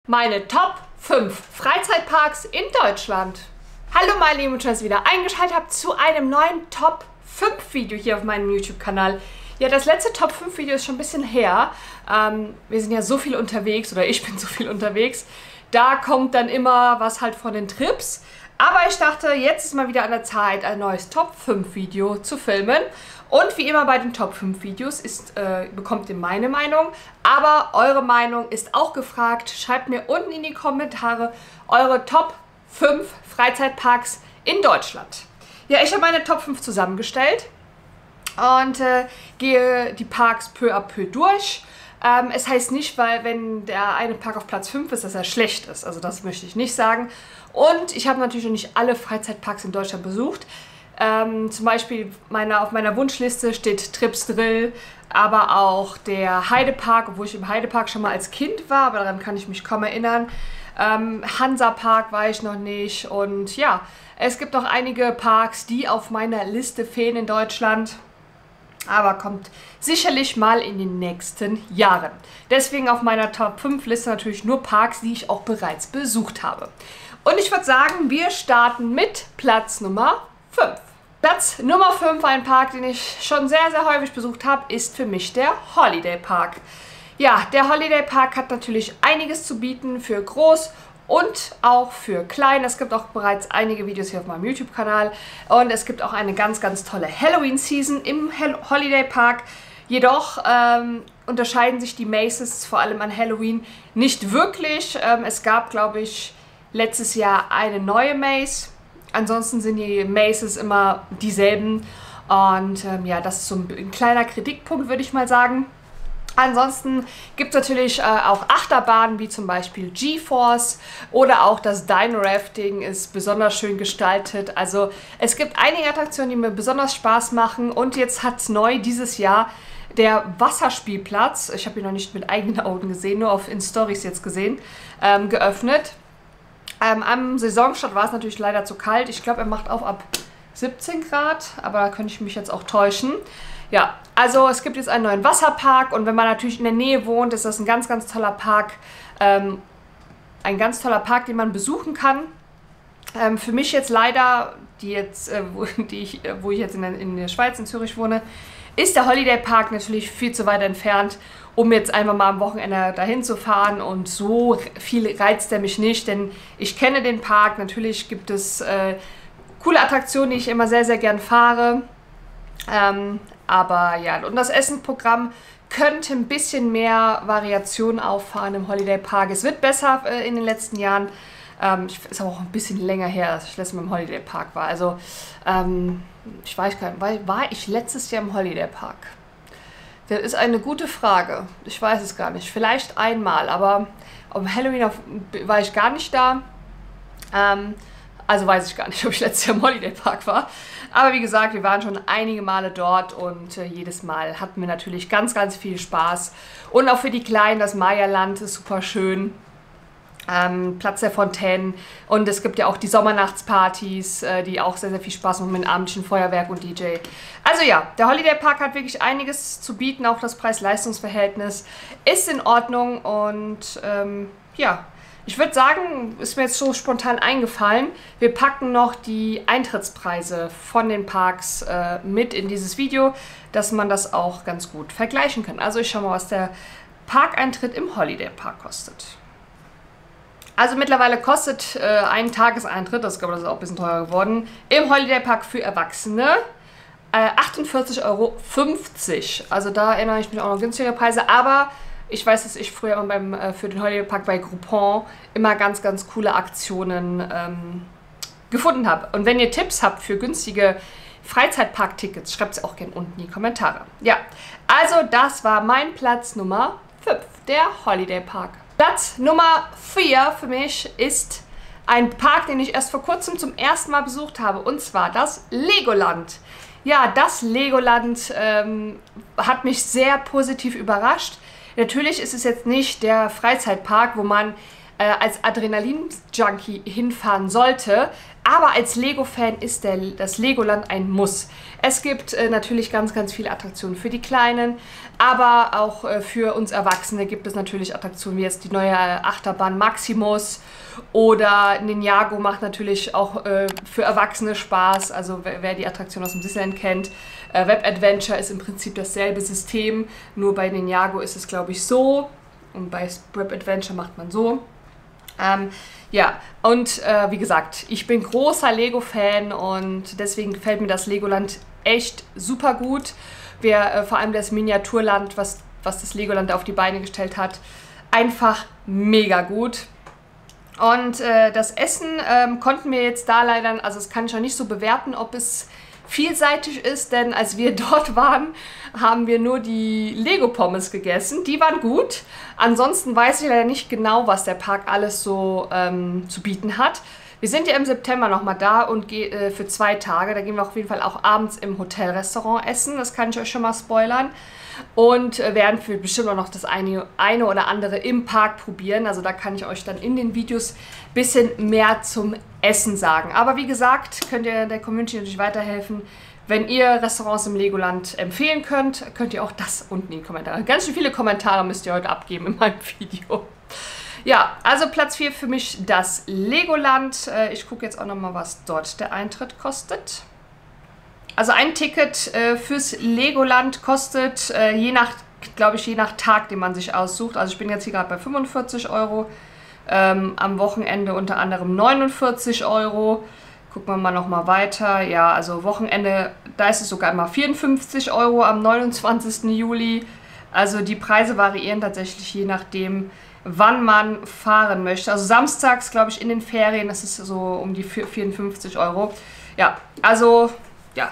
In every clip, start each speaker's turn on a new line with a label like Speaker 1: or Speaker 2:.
Speaker 1: Meine Top 5 Freizeitparks in Deutschland. Hallo meine Lieben, schön, dass ihr wieder eingeschaltet habt zu einem neuen Top 5 Video hier auf meinem YouTube-Kanal. Ja, das letzte Top 5 Video ist schon ein bisschen her. Wir sind ja so viel unterwegs, oder ich bin so viel unterwegs. Da kommt dann immer was halt von den Trips. Aber ich dachte, jetzt ist mal wieder an der Zeit, ein neues Top 5 Video zu filmen. Und wie immer bei den Top 5 Videos bekommt ihr meine Meinung. Aber eure Meinung ist auch gefragt. Schreibt mir unten in die Kommentare eure Top 5 Freizeitparks in Deutschland. Ja, ich habe meine Top 5 zusammengestellt und gehe die Parks peu à peu durch. Es heißt nicht, weil wenn der eine Park auf Platz 5 ist, dass er schlecht ist. Also das möchte ich nicht sagen. Und ich habe natürlich noch nicht alle Freizeitparks in Deutschland besucht. Zum Beispiel auf meiner Wunschliste steht Trips Drill, aber auch der Heidepark, obwohl ich im Heidepark schon mal als Kind war, aber daran kann ich mich kaum erinnern. Hansapark war ich noch nicht und ja, es gibt noch einige Parks, die auf meiner Liste fehlen in Deutschland. Aber kommt sicherlich mal in den nächsten Jahren. Deswegen auf meiner Top 5 Liste natürlich nur Parks, die ich auch bereits besucht habe. Und ich würde sagen, wir starten mit Platz Nummer 5. Platz Nummer 5, ein Park, den ich schon sehr, sehr häufig besucht habe, ist für mich der Holiday Park. Ja, der Holiday Park hat natürlich einiges zu bieten für groß und auch für klein. Es gibt auch bereits einige Videos hier auf meinem YouTube-Kanal. Und es gibt auch eine ganz, ganz tolle Halloween-Season im Holiday Park. Jedoch unterscheiden sich die Mazes vor allem an Halloween nicht wirklich. Es gab, glaube ich, letztes Jahr eine neue Maze. Ansonsten sind die Mazes immer dieselben. Und ja, das ist so ein kleiner Kritikpunkt, würde ich mal sagen. Ansonsten gibt es natürlich auch Achterbahnen, wie zum Beispiel GeForce oder auch das Dino Rafting ist besonders schön gestaltet. Also es gibt einige Attraktionen, die mir besonders Spaß machen und jetzt hat es neu dieses Jahr der Wasserspielplatz, ich habe ihn noch nicht mit eigenen Augen gesehen, nur in Stories jetzt gesehen, geöffnet. Am Saisonstart war es natürlich leider zu kalt. Ich glaube, er macht auf ab 17 Grad, aber da könnte ich mich jetzt auch täuschen. Ja, also es gibt jetzt einen neuen Wasserpark und wenn man natürlich in der Nähe wohnt, ist das ein ganz, ganz toller Park. Ein ganz toller Park, den man besuchen kann. Für mich jetzt leider, wo ich jetzt in der Schweiz, in Zürich wohne, ist der Holiday Park natürlich viel zu weit entfernt, um jetzt einfach mal am Wochenende dahin zu fahren. Und so viel reizt er mich nicht, denn ich kenne den Park. Natürlich gibt es coole Attraktionen, die ich immer sehr, sehr gern fahre. Aber ja, und das Essensprogramm könnte ein bisschen mehr Variation auffahren im Holiday Park. Es wird besser in den letzten Jahren. Ist aber auch ein bisschen länger her, dass ich letztes Mal im Holiday Park war. Also, ich weiß gar nicht, war ich letztes Jahr im Holiday Park? Das ist eine gute Frage. Ich weiß es gar nicht. Vielleicht einmal, aber um Halloween war ich gar nicht da. Also weiß ich gar nicht, ob ich letztes Jahr im Holiday Park war. Aber wie gesagt, wir waren schon einige Male dort und jedes Mal hatten wir natürlich ganz, ganz viel Spaß. Und auch für die Kleinen, das Maya-Land ist super schön. Platz der Fontänen und es gibt ja auch die Sommernachtspartys, die auch sehr, sehr viel Spaß machen mit abendlichen Feuerwerk und DJ. Also ja, der Holiday Park hat wirklich einiges zu bieten, auch das Preis-Leistungs-Verhältnis ist in Ordnung und ja, ich würde sagen, ist mir jetzt so spontan eingefallen, wir packen noch die Eintrittspreise von den Parks mit in dieses Video, dass man das auch ganz gut vergleichen kann. Also ich schaue mal, was der Parkeintritt im Holiday Park kostet. Also mittlerweile kostet ein Tageseintritt, das glaube ich ist auch ein bisschen teurer geworden, im Holiday Park für Erwachsene 48,50 Euro. Also da erinnere ich mich auch noch günstigere Preise, aber ich weiß, dass ich früher immer für den Holiday Park bei Groupon immer ganz, ganz coole Aktionen gefunden habe. Und wenn ihr Tipps habt für günstige Freizeitpark-Tickets, schreibt es auch gerne unten in die Kommentare. Ja, also das war mein Platz Nummer 5, der Holiday Park. Platz Nummer 4 für mich ist ein Park, den ich erst vor kurzem zum ersten Mal besucht habe, und zwar das Legoland. Ja, das Legoland hat mich sehr positiv überrascht. Natürlich ist es jetzt nicht der Freizeitpark, wo man als Adrenalin-Junkie hinfahren sollte. Aber als Lego-Fan ist das Legoland ein Muss. Es gibt natürlich ganz, ganz viele Attraktionen für die Kleinen, aber auch für uns Erwachsene gibt es natürlich Attraktionen wie jetzt die neue Achterbahn Maximus oder Ninjago macht natürlich auch für Erwachsene Spaß. Also wer die Attraktion aus dem Disneyland kennt. Web Adventure ist im Prinzip dasselbe System, nur bei Ninjago ist es, glaube ich, so und bei Web Adventure macht man so. Ja, und wie gesagt, ich bin großer Lego-Fan und deswegen gefällt mir das Legoland echt super gut. Vor allem das Miniaturland, was das Legoland auf die Beine gestellt hat, einfach mega gut. Und das Essen konnten wir jetzt da leider, also das kann ich noch nicht so bewerten, ob es vielseitig ist, denn als wir dort waren, haben wir nur die Lego-Pommes gegessen. Die waren gut. Ansonsten weiß ich leider nicht genau, was der Park alles so zu bieten hat. Wir sind ja im September nochmal da und für 2 Tage. Da gehen wir auf jeden Fall auch abends im Hotelrestaurant essen. Das kann ich euch schon mal spoilern. Und werden für bestimmt auch noch das eine oder andere im Park probieren. Also da kann ich euch dann in den Videos ein bisschen mehr zum Essen sagen. Aber wie gesagt, könnt ihr der Community natürlich weiterhelfen. Wenn ihr Restaurants im Legoland empfehlen könnt, könnt ihr auch das unten in die Kommentare. Ganz schön viele Kommentare müsst ihr heute abgeben in meinem Video. Ja, also Platz 4 für mich das Legoland. Ich gucke jetzt auch nochmal, was dort der Eintritt kostet. Also ein Ticket fürs Legoland kostet glaube ich, je nach Tag, den man sich aussucht. Also ich bin jetzt hier gerade bei 45 €, am Wochenende unter anderem 49 €. Gucken wir mal nochmal weiter. Ja, also Wochenende, da ist es sogar immer 54 € am 29. Juli. Also die Preise variieren tatsächlich je nachdem, wann man fahren möchte. Also samstags, glaube ich, in den Ferien, das ist so um die 54 €. Ja, also ja,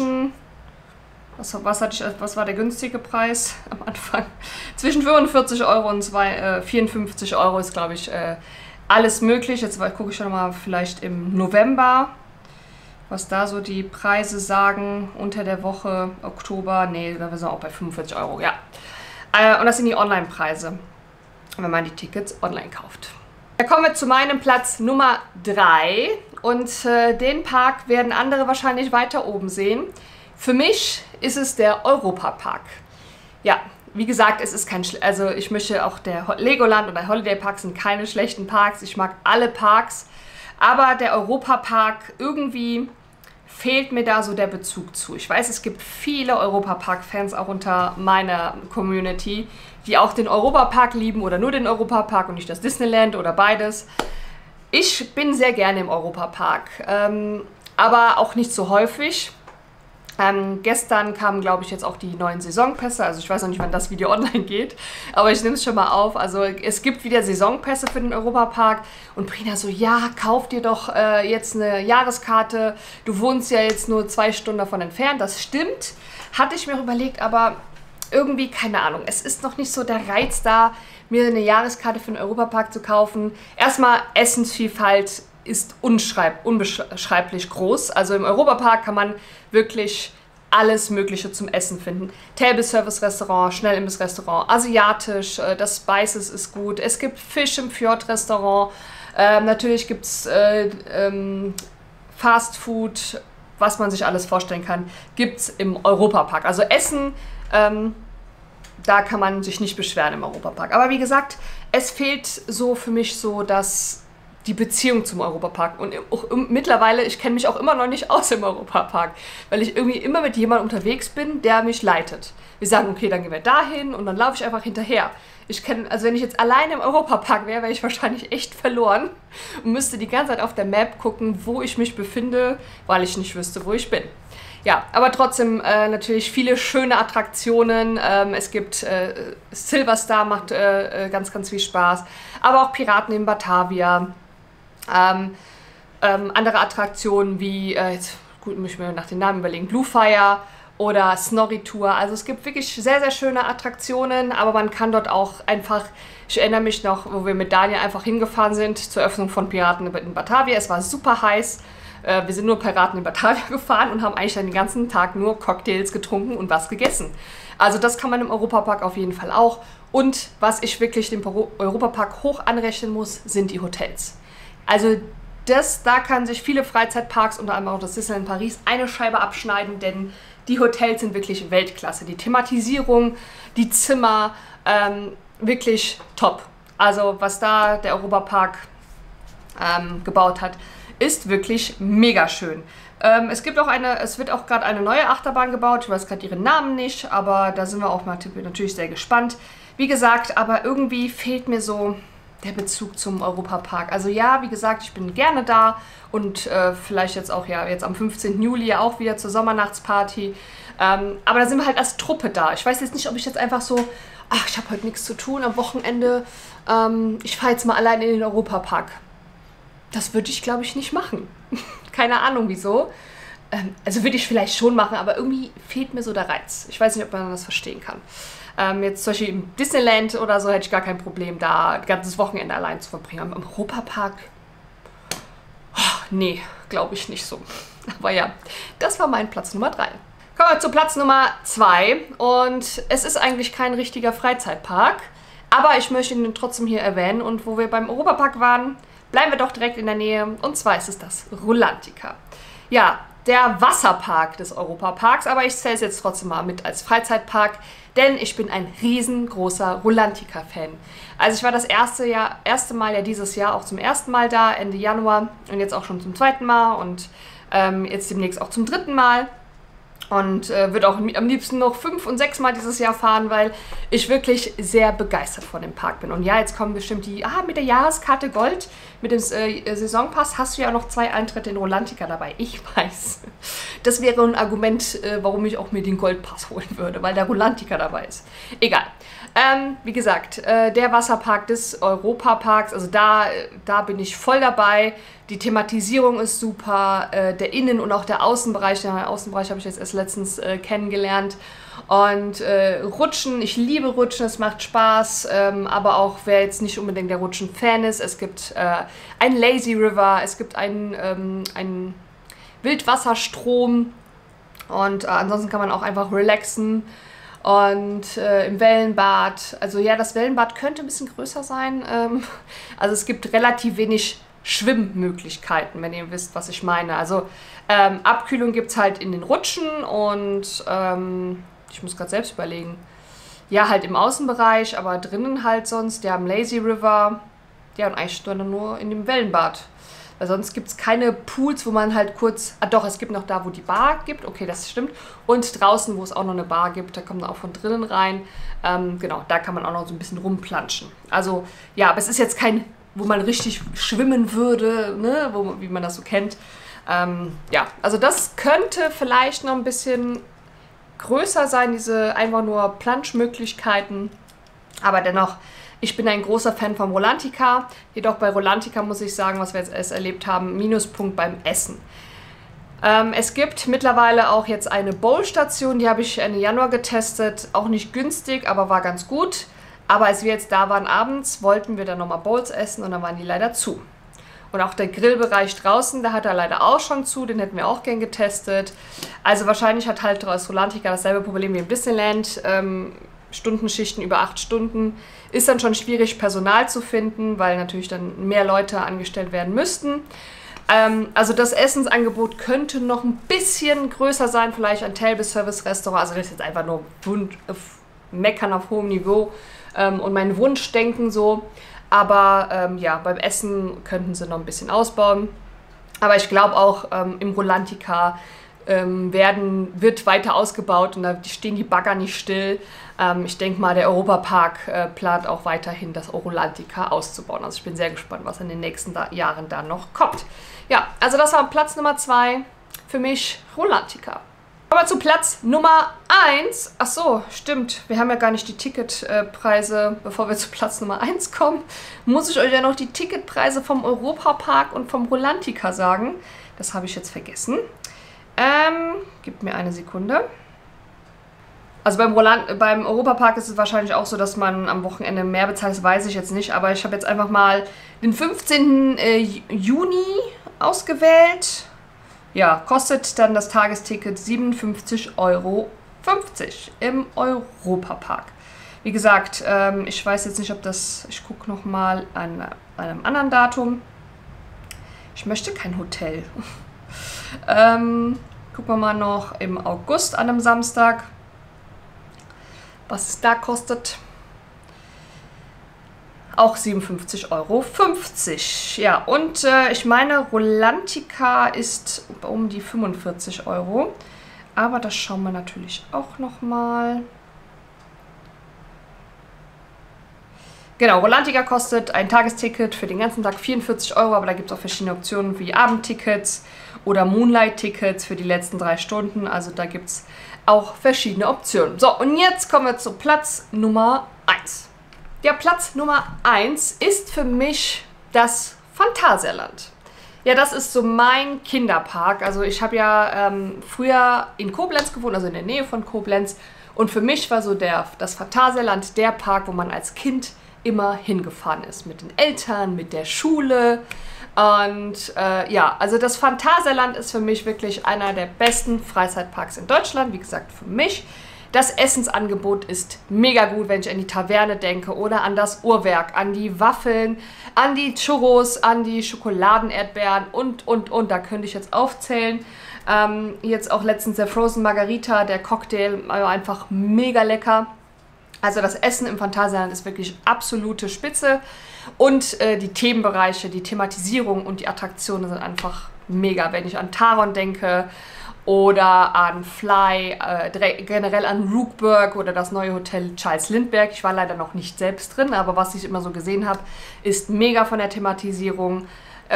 Speaker 1: was war der günstige Preis am Anfang? Zwischen 45 € und 54 € ist, glaube ich, alles möglich. Jetzt gucke ich schon mal vielleicht im November, was da so die Preise sagen. Unter der Woche, Oktober, nee, da sind wir auch bei 45 €, ja. Und das sind die Online-Preise, wenn man die Tickets online kauft. Da kommen wir zu meinem Platz Nummer 3 und den Park werden andere wahrscheinlich weiter oben sehen. Für mich ist es der Europa-Park. Ja, wie gesagt, es ist also ich möchte auch der Legoland und der Holiday Park sind keine schlechten Parks. Ich mag alle Parks, aber der Europa-Park, irgendwie fehlt mir da so der Bezug zu. Ich weiß, es gibt viele Europa-Park-Fans auch unter meiner Community, die auch den Europa-Park lieben oder nur den Europa-Park und nicht das Disneyland oder beides. Ich bin sehr gerne im Europa-Park, aber auch nicht so häufig. Gestern kamen, glaube ich, jetzt auch die neuen Saisonpässe. Also ich weiß noch nicht, wann das Video online geht, aber ich nehme es schon mal auf. Also es gibt wieder Saisonpässe für den Europapark und Brina so, ja, kauf dir doch jetzt eine Jahreskarte. Du wohnst ja jetzt nur 2 Stunden davon entfernt. Das stimmt, hatte ich mir überlegt, aber irgendwie, keine Ahnung, es ist noch nicht so der Reiz da, mir eine Jahreskarte für den Europapark zu kaufen. Erstmal Essensvielfalt ist unbeschreiblich groß. Also im Europapark kann man wirklich alles Mögliche zum Essen finden. Table-Service-Restaurant, Schnellimbiss-Restaurant, asiatisch, das Spices ist gut. Es gibt Fisch im Fjord-Restaurant. Natürlich gibt es Fast Food, was man sich alles vorstellen kann, gibt es im Europapark. Also Essen, da kann man sich nicht beschweren im Europapark. Aber wie gesagt, es fehlt so für mich so, dass die Beziehung zum Europapark. Und auch mittlerweile, ich kenne mich auch immer noch nicht aus im Europapark, weil ich irgendwie immer mit jemandem unterwegs bin, der mich leitet. Wir sagen, okay, dann gehen wir dahin und dann laufe ich einfach hinterher. Also wenn ich jetzt alleine im Europapark wäre, wäre ich wahrscheinlich echt verloren und müsste die ganze Zeit auf der Map gucken, wo ich mich befinde, weil ich nicht wüsste, wo ich bin. Ja, aber trotzdem natürlich viele schöne Attraktionen. Es gibt Silverstar, macht ganz, ganz viel Spaß. Aber auch Piraten in Batavia. Andere Attraktionen wie, jetzt gut, muss ich mir nach den Namen überlegen, Blue Fire oder Snorri Tour. Also es gibt wirklich sehr, sehr schöne Attraktionen, aber man kann dort auch einfach, ich erinnere mich noch, wo wir mit Daniel einfach hingefahren sind zur Eröffnung von Piraten in Batavia. Es war super heiß. Wir sind nur Piraten in Batavia gefahren und haben eigentlich den ganzen Tag nur Cocktails getrunken und was gegessen. Also das kann man im Europapark auf jeden Fall auch. Und was ich wirklich dem Europapark hoch anrechnen muss, sind die Hotels. Also da kann sich viele Freizeitparks, unter anderem auch das Disneyland Paris, eine Scheibe abschneiden, denn die Hotels sind wirklich Weltklasse. Die Thematisierung, die Zimmer, wirklich top. Also was da der Europapark gebaut hat, ist wirklich mega schön. Es wird auch gerade eine neue Achterbahn gebaut. Ich weiß gerade ihren Namen nicht, aber da sind wir auch mal natürlich sehr gespannt. Wie gesagt, aber irgendwie fehlt mir so der Bezug zum Europapark. Also ja, wie gesagt, ich bin gerne da und vielleicht jetzt auch ja jetzt am 15. Juli ja auch wieder zur Sommernachtsparty. Aber da sind wir halt als Truppe da. Ich weiß jetzt nicht, ob ich jetzt einfach so, ach, ich habe heute nichts zu tun am Wochenende, ich fahre jetzt mal allein in den Europapark. Das würde ich, glaube ich, nicht machen. Keine Ahnung, wieso. Also würde ich vielleicht schon machen, aber irgendwie fehlt mir so der Reiz. Ich weiß nicht, ob man das verstehen kann. Jetzt zum Beispiel im Disneyland oder so hätte ich gar kein Problem, da ein ganzes Wochenende allein zu verbringen. Aber im Europapark, oh, nee, glaube ich nicht so. Aber ja, das war mein Platz Nummer 3. Kommen wir zu Platz Nummer 2. Und es ist eigentlich kein richtiger Freizeitpark, aber ich möchte ihn trotzdem hier erwähnen. Und wo wir beim Europapark waren, bleiben wir doch direkt in der Nähe. Und zwar ist es das Rulantica. Ja, der Wasserpark des Europaparks, aber ich zähle es jetzt trotzdem mal mit als Freizeitpark, denn ich bin ein riesengroßer Rulantica-Fan. Also ich war das erste Mal ja dieses Jahr auch zum ersten Mal da, Ende Januar, und jetzt auch schon zum zweiten Mal und jetzt demnächst auch zum dritten Mal. Und würde auch am liebsten noch 5 und 6 Mal dieses Jahr fahren, weil ich wirklich sehr begeistert von dem Park bin. Und ja, jetzt kommen bestimmt die, mit der Jahreskarte Gold, mit dem Saisonpass hast du ja auch noch 2 Eintritte in Rulantica dabei. Ich weiß. Das wäre ein Argument, warum ich auch mir den Goldpass holen würde, weil der Rulantica dabei ist. Egal. Wie gesagt, der Wasserpark des Europaparks, also da bin ich voll dabei. Die Thematisierung ist super, der Innen- und auch der Außenbereich. Den Außenbereich habe ich jetzt erst letztens kennengelernt. Und Rutschen, ich liebe Rutschen, es macht Spaß, aber auch wer jetzt nicht unbedingt der Rutschen-Fan ist, es gibt einen Lazy River, es gibt einen Wildwasserstrom und ansonsten kann man auch einfach relaxen. Und im Wellenbad, also ja, das Wellenbad könnte ein bisschen größer sein. Also es gibt relativ wenig Schwimmmöglichkeiten, wenn ihr wisst, was ich meine. Also Abkühlung gibt es halt in den Rutschen und ich muss gerade selbst überlegen. Ja, halt im Außenbereich, aber drinnen halt sonst, ja, am Lazy River. Ja, und eigentlich nur in dem Wellenbad. Weil sonst gibt es keine Pools, wo man halt kurz... doch, es gibt noch da, wo die Bar gibt. Okay, das stimmt. Und draußen, wo es auch noch eine Bar gibt, da kommt man auch von drinnen rein. Genau, da kann man auch noch so ein bisschen rumplanschen. Also, ja, aber es ist jetzt kein, wo man richtig schwimmen würde, ne? Wie man das so kennt. Ja, also das könnte vielleicht noch ein bisschen größer sein, diese einfach nur Planschmöglichkeiten. Aber dennoch... Ich bin ein großer Fan von Rulantica, jedoch bei Rulantica muss ich sagen, was wir jetzt erst erlebt haben, Minuspunkt beim Essen. Es gibt mittlerweile auch jetzt eine Bowl-Station, die habe ich Ende Januar getestet, auch nicht günstig, aber war ganz gut. Aber als wir jetzt da waren abends, wollten wir dann nochmal Bowls essen und dann waren die leider zu. Und auch der Grillbereich draußen, da hat er leider auch schon zu, den hätten wir auch gern getestet. Also wahrscheinlich hat halt Rulantica dasselbe Problem wie im Disneyland. Stundenschichten über 8 Stunden ist dann schon schwierig, Personal zu finden, weil natürlich dann mehr Leute angestellt werden müssten. Also das Essensangebot könnte noch ein bisschen größer sein, vielleicht ein Table-Service-Restaurant. Also das ist jetzt einfach nur Meckern auf hohem Niveau und mein Wunschdenken so. Aber ja, beim Essen könnten sie noch ein bisschen ausbauen. Aber ich glaube auch im Rulantica wird weiter ausgebaut und da stehen die Bagger nicht still. Ich denke mal, der Europapark plant auch weiterhin das Rulantica auszubauen. Also ich bin sehr gespannt, was in den nächsten Jahren da noch kommt. Ja, also das war Platz Nummer 2 für mich, Rulantica. Aber zu Platz Nummer 1. Ach so, stimmt. Wir haben ja gar nicht die Ticketpreise. Bevor wir zu Platz Nummer 1 kommen, muss ich euch ja noch die Ticketpreise vom Europapark und vom Rulantica sagen. Das habe ich jetzt vergessen. Gebt mir eine Sekunde. Also beim Europapark ist es wahrscheinlich auch so, dass man am Wochenende mehr bezahlt, das weiß ich jetzt nicht. Aber ich habe jetzt einfach mal den 15. Juni ausgewählt. ja, kostet dann das Tagesticket 57,50 € im Europapark. Wie gesagt, ich weiß jetzt nicht, ob das... Ich gucke nochmal an einem anderen Datum. Ich möchte kein Hotel. Gucken wir mal noch im August an einem Samstag, was es da kostet. Auch 57,50 €. Ja, und ich meine, Rolantica ist um die 45 €. Aber das schauen wir natürlich auch nochmal. Genau, Rolantica kostet ein Tagesticket für den ganzen Tag 44 €, aber da gibt es auch verschiedene Optionen wie Abendtickets oder Moonlight-Tickets für die letzten 3 Stunden. Also da gibt es auch verschiedene Optionen. So, und jetzt kommen wir zu Platz Nummer 1. Der Platz Nummer 1 ist für mich das Phantasialand. Ja, das ist so mein Kinderpark. Also ich habe ja früher in Koblenz gewohnt, also in der Nähe von Koblenz. Und für mich war so das Phantasialand der Park, wo man als Kind immer hingefahren ist. Mit den Eltern, mit der Schule. Und ja, also das Phantasialand ist für mich wirklich einer der besten Freizeitparks in Deutschland. Wie gesagt, für mich. Das Essensangebot ist mega gut, wenn ich an die Taverne denke oder an das Uhrwerk, an die Waffeln, an die Churros, an die Schokoladenerdbeeren und. Da könnte ich jetzt aufzählen. Jetzt auch letztens der Frozen Margarita, der Cocktail, war einfach mega lecker. Also das Essen im Phantasialand ist wirklich absolute Spitze. Und die Themenbereiche, die Thematisierung und die Attraktionen sind einfach mega. Wenn ich an Taron denke oder an Fly, generell an Rookburg oder das neue Hotel Charles Lindbergh. Ich war leider noch nicht selbst drin, aber was ich immer so gesehen habe, ist mega von der Thematisierung.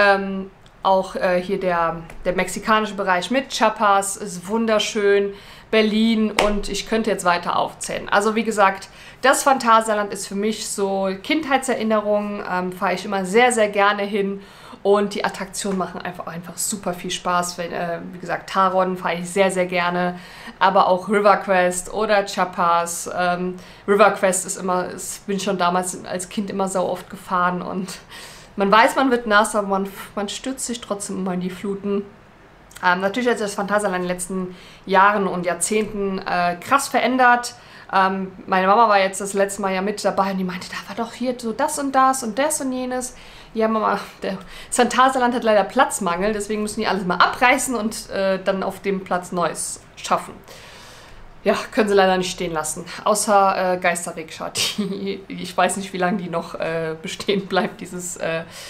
Speaker 1: Auch hier der mexikanische Bereich mit Chiapas ist wunderschön. Berlin und ich könnte jetzt weiter aufzählen. Also wie gesagt, das Phantasialand ist für mich so Kindheitserinnerungen, fahre ich immer sehr, sehr gerne hin und die Attraktionen machen einfach super viel Spaß. Wie gesagt, Taron fahre ich sehr, sehr gerne, aber auch River Quest oder Chiapas. River Quest bin ich schon damals als Kind immer so oft gefahren und man weiß, man wird nass, aber man stürzt sich trotzdem immer in die Fluten. Natürlich hat sich das Phantasialand in den letzten Jahren und Jahrzehnten krass verändert. Meine Mama war jetzt das letzte Mal ja mit dabei und die meinte, da war doch hier so das und das und das und jenes. Ja, Mama, das Phantasialand hat leider Platzmangel, deswegen müssen die alles mal abreißen und dann auf dem Platz Neues schaffen. Ja, können sie leider nicht stehen lassen. Außer Geisterrikscha, ich weiß nicht, wie lange die noch bestehen bleibt, dieses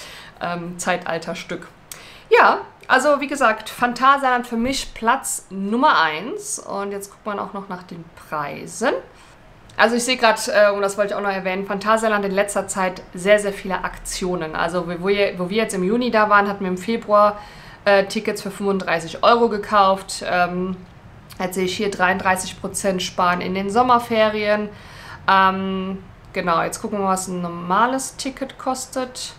Speaker 1: Zeitalterstück. Ja, also wie gesagt, Phantasialand für mich Platz Nummer 1. Und jetzt guckt man auch noch nach den Preisen. Also ich sehe gerade, und das wollte ich auch noch erwähnen, Phantasialand in letzter Zeit sehr, sehr viele Aktionen. Also wo wir jetzt im Juni da waren, hatten wir im Februar Tickets für 35 € gekauft. Jetzt sehe ich hier 33% sparen in den Sommerferien. Genau, jetzt gucken wir mal, was ein normales Ticket kostet.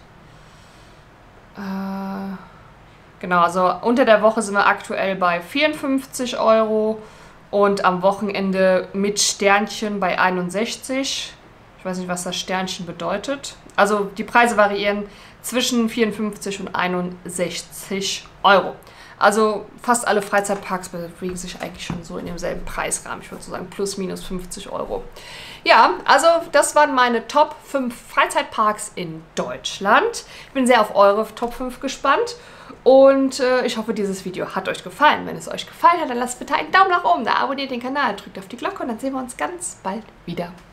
Speaker 1: Genau, also unter der Woche sind wir aktuell bei 54 € und am Wochenende mit Sternchen bei 61. Ich weiß nicht, was das Sternchen bedeutet. Also die Preise variieren zwischen 54 und 61 €. Also fast alle Freizeitparks bewegen sich eigentlich schon so in demselben Preisrahmen. Ich würde so sagen plus minus 50 €. Ja, also das waren meine Top 5 Freizeitparks in Deutschland. Ich bin sehr auf eure Top 5 gespannt. Und ich hoffe, dieses Video hat euch gefallen. Wenn es euch gefallen hat, dann lasst bitte einen Daumen nach oben da, abonniert den Kanal, drückt auf die Glocke und dann sehen wir uns ganz bald wieder.